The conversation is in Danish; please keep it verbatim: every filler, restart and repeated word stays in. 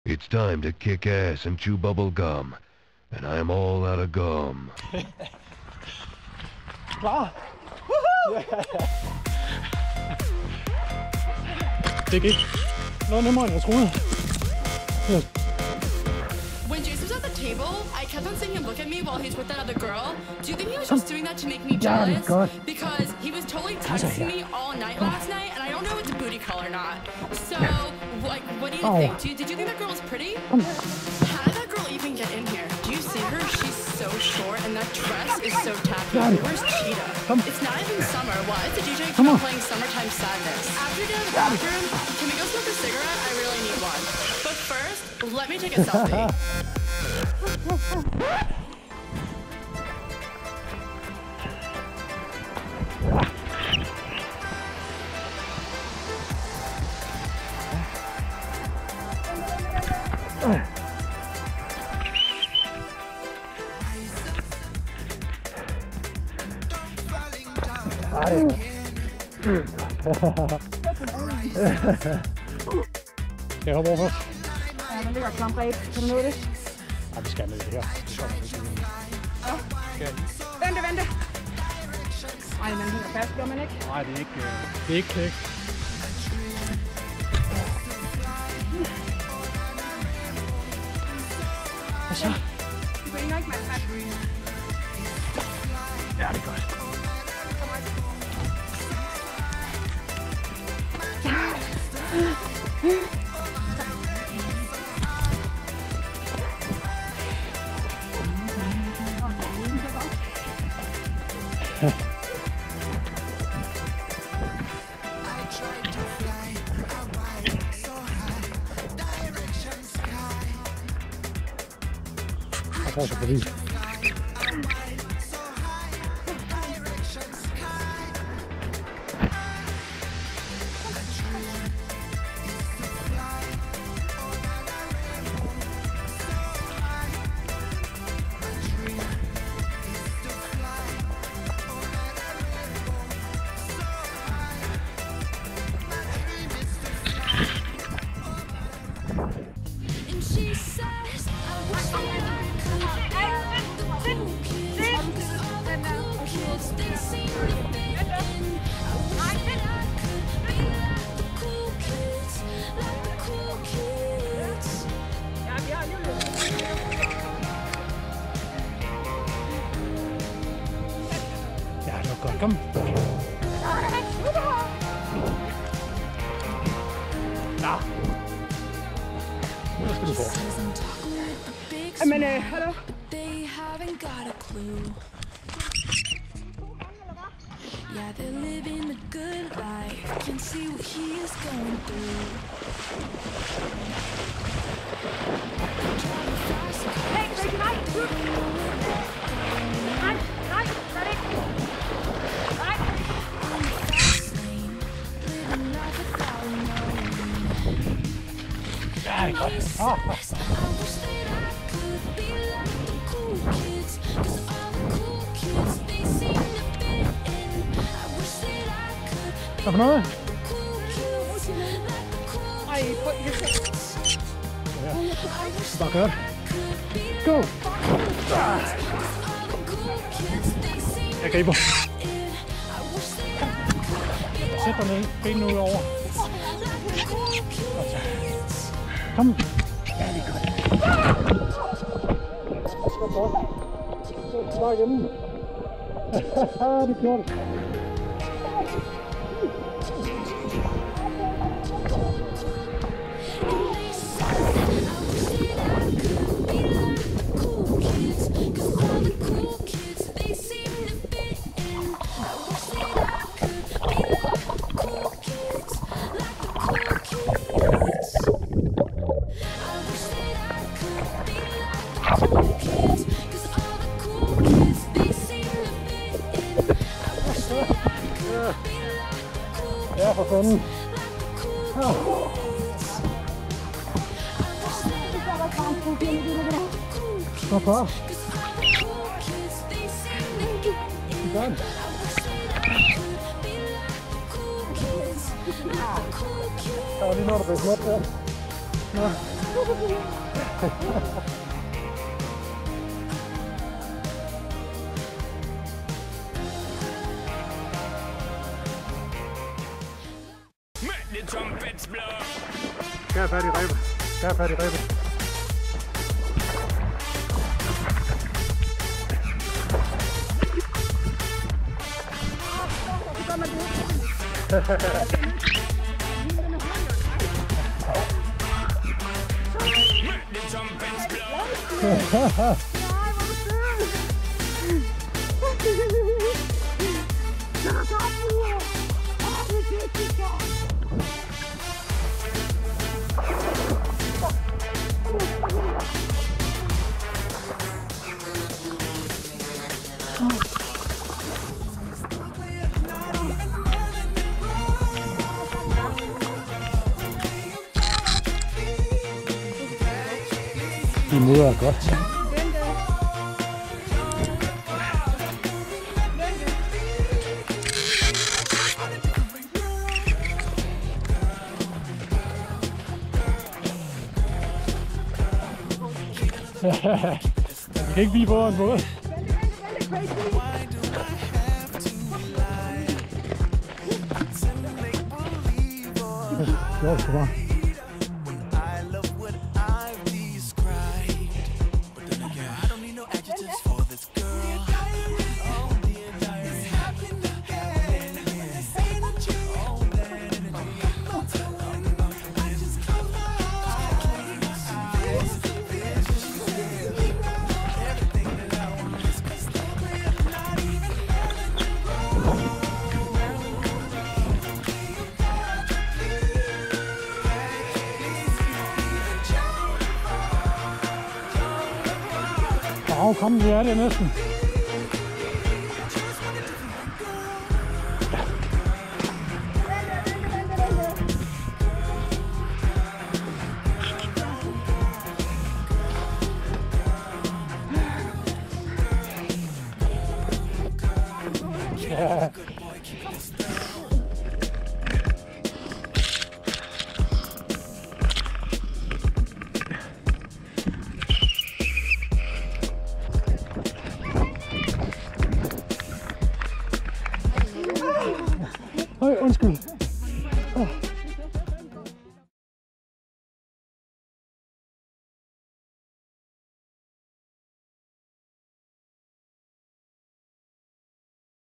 It's time to kick ass and chew bubble gum. And I'm all out of gum. Klar? Woohoo! Det gik noget nemmere end jeg troede. When Jason was at the table, I kept on seeing him look at me while he's with that other girl. Do you think he was just doing that to make me jealous? Because he was totally texting me all night last night, and I don't know if it's a booty call or not. So, like, what do you think? Do you, did you think that girl was pretty? How did that girl even get in here? Do you see her? She's so short, and that dress is so tacky. Where's Cheetah? It's not even summer. Why is the D J keep playing Summertime Sadness? After we get out of the bathroom, can we go smoke a cigarette? I really need one. But first, let me take a selfie. Skal jeg hoppe over først? Ja, den ligger klam bag. Kan du nå det? Nej, vi skal ned det her. Vente, vente! Ej, man hænger fast, gør man ikke? Nej, det er ikke, det er ikke klæk. Hvad så? Du griner ikke, mand. Ja, det er godt. Jeg får så forbi. Kom. Ja. Hvad skal du få? Jamen, øh, hallo? Yeah, they're living a good life. Can see what he is going through. Hey, K nine! Nej, nej, gør det ikke! Ja, det er godt. Oh. Hvad for noget? Ej, prøv lige at se. Bare kørt. Go! Jeg griber. Sæt dig ned. Benene ud over. Kom. Ja, det er godt. Så godt. Så bare igennem. Det er gjort. Ja, for fanden. Ja. Hvorfor? Godt. Der var lige noget, der blev småt der. Nå. Skal jeg fat i rebet? Skal jeg fat i rebet? De møder godt. Vi kan ikke blive foran både. Sjovt, det var. Åh, kom, vi er det næsten. Ja. Høj, undskyld.